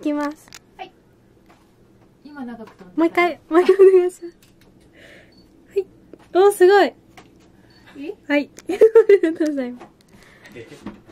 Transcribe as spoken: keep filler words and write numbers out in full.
きます。 はい。今長く飛んで。 もう一回、もう一回お願いします。はい。おー、すごい。はい。ありがとうございます。